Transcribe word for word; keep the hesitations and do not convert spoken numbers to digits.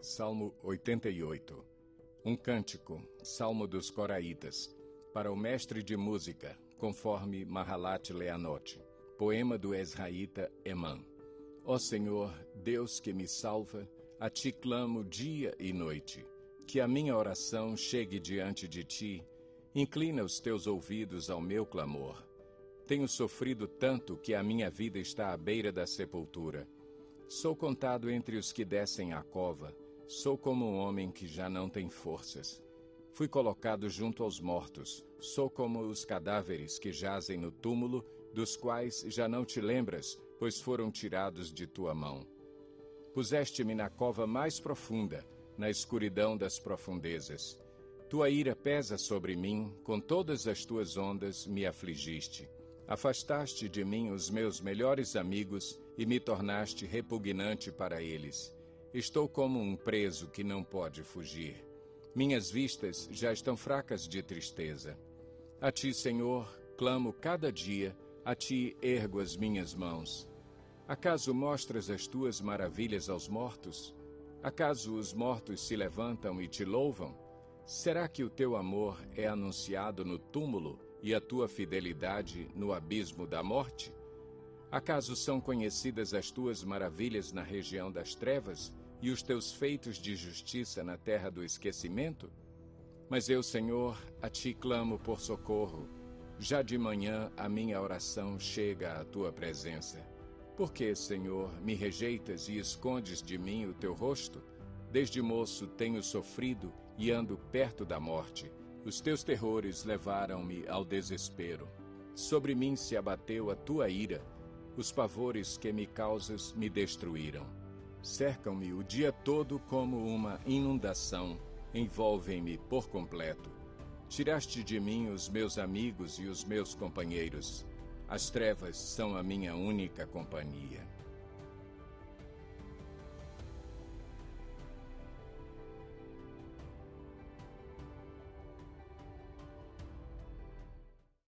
Salmo oitenta e oito. Um cântico, Salmo dos Coraitas, para o mestre de música, conforme Mahalat Leanote. Poema do Ezraíta Emã. Ó Senhor, Deus que me salva, a ti clamo dia e noite. Que a minha oração chegue diante de ti, inclina os teus ouvidos ao meu clamor. Tenho sofrido tanto que a minha vida está à beira da sepultura. Sou contado entre os que descem à cova, sou como um homem que já não tem forças. Fui colocado junto aos mortos, sou como os cadáveres que jazem no túmulo, dos quais já não te lembras, pois foram tirados de tua mão. Puseste-me na cova mais profunda, na escuridão das profundezas. Tua ira pesa sobre mim, com todas as tuas ondas me afligiste. Afastaste de mim os meus melhores amigos e me tornaste repugnante para eles. Estou como um preso que não pode fugir. Minhas vistas já estão fracas de tristeza. A ti, Senhor, clamo cada dia, a ti ergo as minhas mãos. Acaso mostras as tuas maravilhas aos mortos? Acaso os mortos se levantam e te louvam? Será que o teu amor é anunciado no túmulo e a tua fidelidade no abismo da morte? Acaso são conhecidas as tuas maravilhas na região das trevas e os teus feitos de justiça na terra do esquecimento? Mas eu, Senhor, a ti clamo por socorro. Já de manhã a minha oração chega à tua presença. Por que, Senhor, me rejeitas e escondes de mim o teu rosto? Desde moço tenho sofrido e ando perto da morte. Os teus terrores levaram-me ao desespero. Sobre mim se abateu a tua ira. Os pavores que me causas me destruíram. Cercam-me o dia todo como uma inundação. Envolvem-me por completo. Tiraste de mim os meus amigos e os meus companheiros. As trevas são a minha única companhia.